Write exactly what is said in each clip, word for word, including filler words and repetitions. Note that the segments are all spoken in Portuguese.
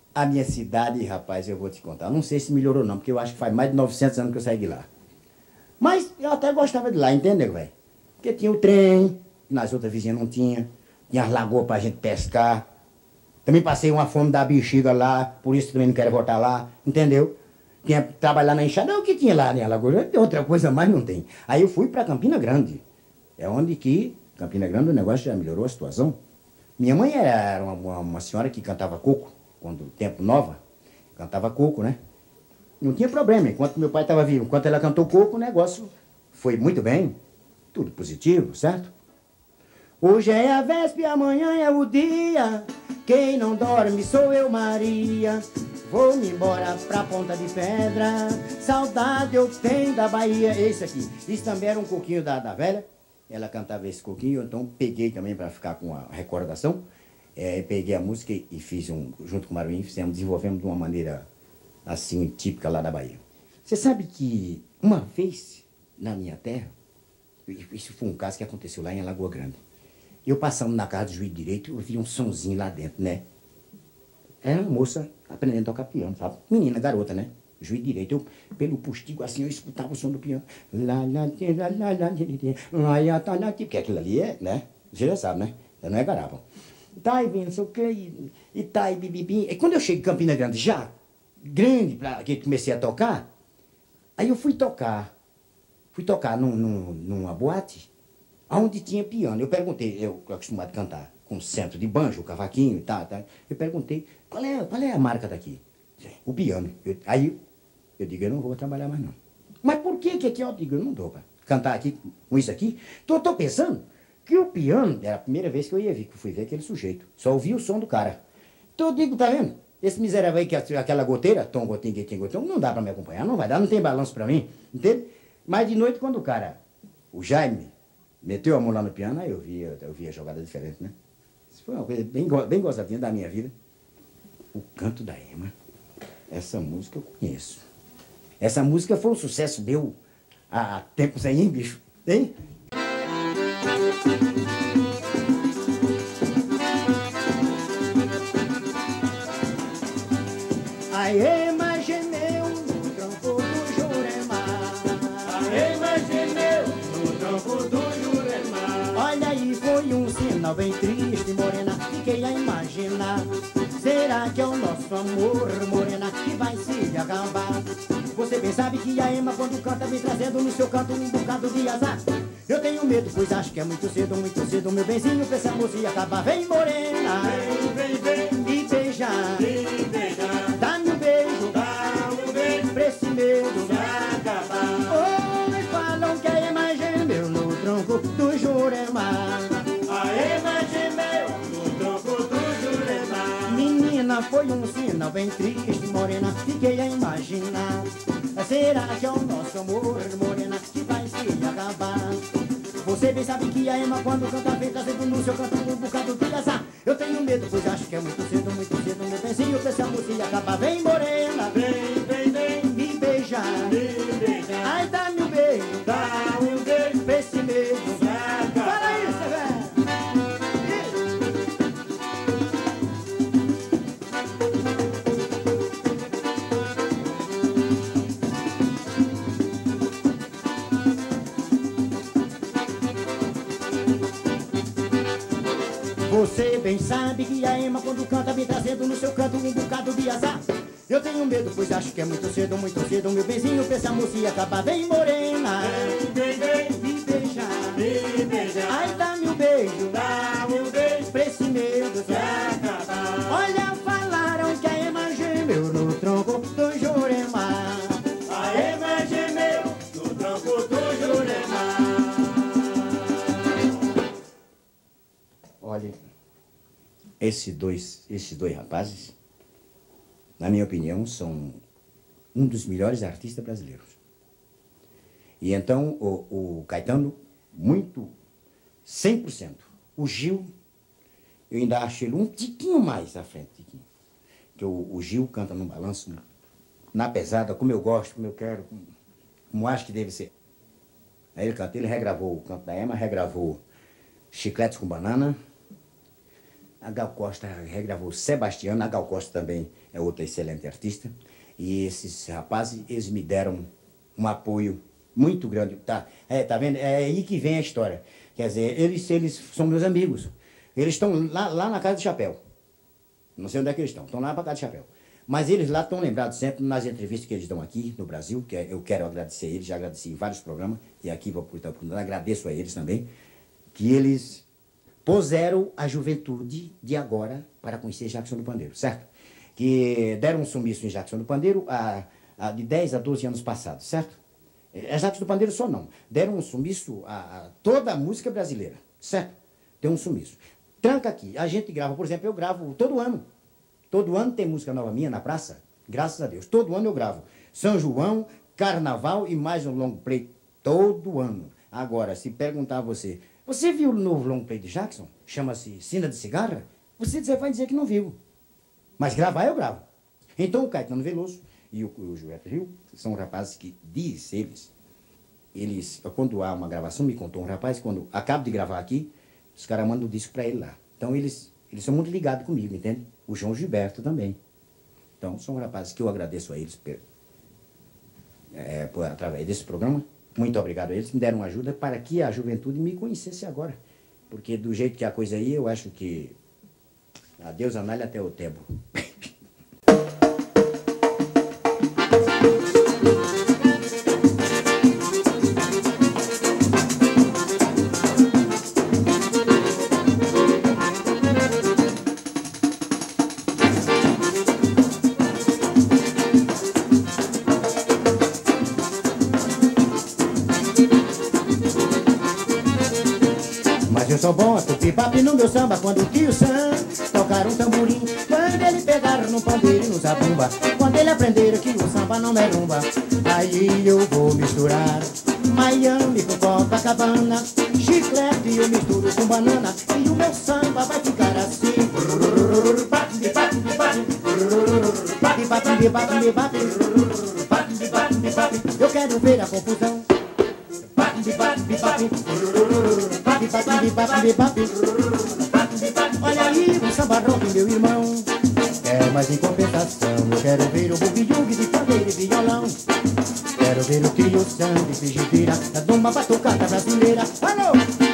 A minha cidade, rapaz, eu vou te contar. Não sei se melhorou não, porque eu acho que faz mais de novecentos anos que eu saí de lá. Mas eu até gostava de lá, entendeu, velho? Porque tinha o trem, que nas outras vizinhas não tinha. Tinha as lagoas pra gente pescar. Também passei uma fome da bexiga lá, por isso também não quero voltar lá, entendeu? Tinha que trabalhar na enxada, não, o que tinha lá na lagoa, tem outra coisa mais não tem. Aí eu fui pra Campina Grande. É onde que, Campina Grande, o negócio já melhorou a situação. Minha mãe era uma, uma, uma senhora que cantava coco, quando o tempo nova, cantava coco, né? Não tinha problema, enquanto meu pai estava vivo, enquanto ela cantou coco, o negócio foi muito bem, tudo positivo, certo? Hoje é a véspera, amanhã é o dia, quem não dorme sou eu, Maria. Vou-me embora pra Ponta de Pedra, saudade eu tenho da Bahia. Esse aqui, isso também era um coquinho da, da velha, ela cantava esse coquinho, então peguei também para ficar com a recordação. É, peguei a música e fiz um, junto com o Maruim, fizemos, desenvolvemos de uma maneira assim, típica lá da Bahia. Você sabe que uma vez na minha terra, isso foi um caso que aconteceu lá em Alagoa Grande. Eu passando na casa do juiz de direito, eu vi um sonzinho lá dentro, né? Era uma moça aprendendo a tocar piano, sabe? Menina, garota, né? Juiz de direito, eu, pelo postigo assim, eu escutava o som do piano. Lá, lá, lá, lá, lá, lá, lá, porque aquilo ali é, né? Você já sabe, né? Não é garapa. Tá, e não sei o quê, e, e tá, e bibibi. E quando eu cheguei em Campina Grande, já grande, pra, que comecei a tocar, aí eu fui tocar. Fui tocar num, num, numa boate, onde tinha piano. Eu perguntei, eu acostumado a cantar com centro de banjo, cavaquinho e tal, tal. Eu perguntei, qual é, qual é a marca daqui? O piano. Eu, aí eu digo, eu não vou trabalhar mais não. Mas por que que aqui eu digo, eu não dou pra cantar aqui com isso aqui? Tô, tô pensando que o piano, era a primeira vez que eu ia ver, que eu fui ver aquele sujeito. Só ouvi o som do cara. Então eu digo, tá vendo? Esse miserável aí, que aquela goteira, tom, gotinho, gotinho, gotinho, não dá pra me acompanhar, não vai dar, não tem balanço pra mim, entende? Mas de noite, quando o cara, o Jaime, meteu a mão lá no piano, aí eu vi, eu vi a jogada diferente, né? Isso foi uma coisa bem, bem gozadinha da minha vida. O Canto da Ema, essa música eu conheço. Essa música foi um sucesso meu há tempos aí, hein, bicho? Hein? A ema gemeu no tronco do Jurema. A ema gemeu no tronco do Jurema. Olha aí, foi um sinal bem triste, morena. Fiquei a imaginar. Será que é o nosso amor, morena, que vai se acabar? Você bem sabe que a ema, quando canta, vem trazendo no seu canto um bocado de azar. Eu tenho medo, pois acho que é muito cedo, muito cedo, meu benzinho, pra essa moça acabar. Vem, morena, Vem, vem, vem, me beijar, me beijar. dá-me um beijo, Dá um beijo pra esse medo se acabar. Oi, falam que a ema gemeu no tronco do Jurema. A ema gemeu no tronco do Jurema. Menina, foi um sinal bem triste, morena, fiquei a imaginar. Será que é o nosso amor, morena, que vai se acabar? Você bem sabe que a ema, quando canta, vem trazendo no seu canto um bocado de azar. Eu tenho medo, pois acho que é muito cedo, muito cedo, meu benzinho, pra essa moça acabar. Vem, morena, Vem, vem, vem, me beijar, me beijar. ai, dá-me um beijo, Dá um beijo pra esse medo se acabar. Fala isso, velho! Você bem sabe que a ema, quando canta, vem trazendo no seu canto um bocado de azar. Eu tenho medo, pois acho que é muito cedo, muito cedo, meu benzinho, pra essa moça acabar. Vem, morena, Vem, vem, vem, me beijar, me beijar. ai, dá-me um beijo, Dá um beijo pra esse medo se acabar. Olha, falaram que a ema gemeu no tronco do Jurema. A ema gemeu no tronco do Jurema. Olha, esses dois, esses dois rapazes, na minha opinião, são um dos melhores artistas brasileiros. E então, o, o Caetano, muito, cem por cento. O Gil, eu ainda acho ele um tiquinho mais à frente, tiquinho. Porque o, o Gil canta no balanço, na pesada, como eu gosto, como eu quero, como, como acho que deve ser. Aí ele canta, ele regravou o Canto da Ema, regravou Chicletes com Banana, A Gal Costa regravou Sebastiano, a Gal Costa também é outra excelente artista. E esses rapazes, eles me deram um apoio muito grande. Tá, é, tá vendo? É aí que vem a história. Quer dizer, eles, eles são meus amigos. Eles estão lá, lá na Casa de Chapéu. Não sei onde é que eles estão. Estão lá para Casa de Chapéu. Mas eles lá estão lembrados sempre nas entrevistas que eles dão aqui no Brasil, que eu quero agradecer a eles, já agradeci em vários programas, e aqui vou aproveitar a oportunidade, agradeço a eles também, que eles puseram a juventude de agora para conhecer Jackson do Pandeiro, certo? Que deram um sumiço em Jackson do Pandeiro a, a, de dez a doze anos passados, certo? É Jackson do Pandeiro só não. Deram um sumiço a, a toda a música brasileira, certo? Deu um sumiço. Tranca aqui, a gente grava, por exemplo, eu gravo todo ano. Todo ano tem música nova minha na praça, graças a Deus. Todo ano eu gravo. São João, Carnaval e mais um long play todo ano. Agora, se perguntar a você, você viu o novo long play de Jackson? Chama-se Sina de Cigarra? Você vai dizer que não viu. Mas gravar eu gravo. Então o Caetano Veloso e o, o Gilberto Gil são rapazes que, diz eles, eles, quando há uma gravação, me contou um rapaz, quando acabo de gravar aqui, os caras mandam o disco para ele lá. Então eles, eles são muito ligados comigo, entende? O João Gilberto também. Então são rapazes que eu agradeço a eles é, por, através desse programa. Muito obrigado a eles, me deram ajuda para que a juventude me conhecesse agora. Porque do jeito que a coisa aí, eu acho que adeus Anália até o Tebo. Eu sou bom a tupi-papi no meu samba. Quando o tio Sam tocar um tamborim, quando ele pegar no pandeiro e no zabumba, quando ele aprender que o samba não é rumba, aí eu vou misturar Miami com Copacabana, chiclete eu misturo com banana, e o meu samba vai ficar assim. Eu quero ver a confusão. Olha aí o samba rock, meu irmão. É, mas em compensação eu quero ver o bugue-yugue de pandeiro e violão. Quero ver o trio Sam de frigideira, da uma batucada brasileira. Alô!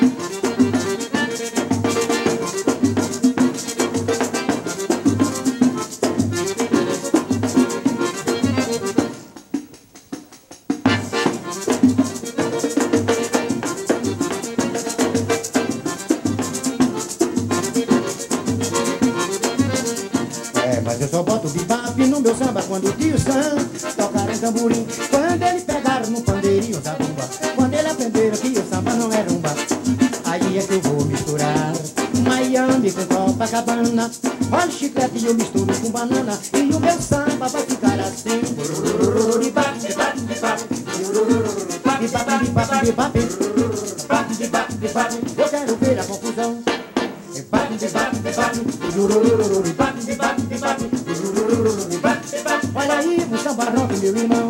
Mas eu só boto bebop no meu samba quando o tio Sam tocar em tamborim, quando ele pegar no pandeiro e o zabumba, quando ele aprender que o samba não é rumba, aí é que eu vou misturar Miami com Copacabana, olha o chiclete eu misturo com banana, e o meu samba vai ficar assim. Eu quero ver a confusão. Olha aí o samba rock, meu irmão.